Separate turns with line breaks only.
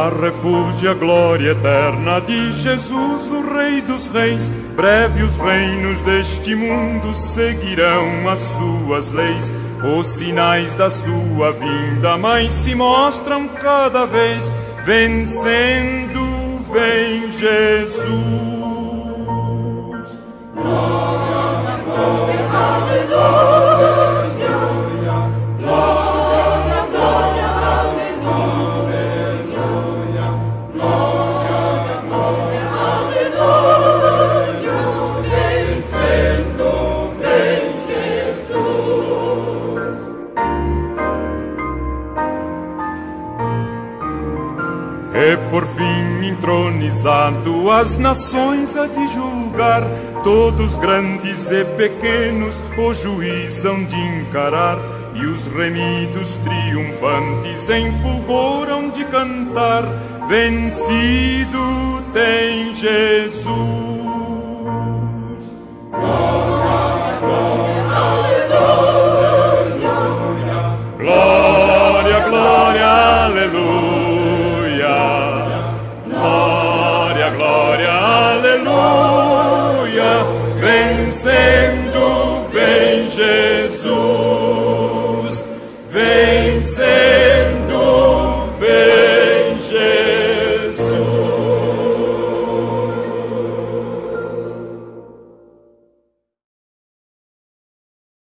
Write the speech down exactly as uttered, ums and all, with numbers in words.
Já refúgio a glória eterna de Jesus, o Rei dos Reis. Breve os reinos deste mundo seguirão as suas leis. Os sinais da sua vinda mais se mostram cada vez. Vencendo vem Jesus. Glória, glória, aleluia. E por fim entronizado as nações há de julgar, todos grandes e pequenos o juiz hão de encarar, e os remidos triunfantes em fulgor hão de cantar, vencido tem Jesus.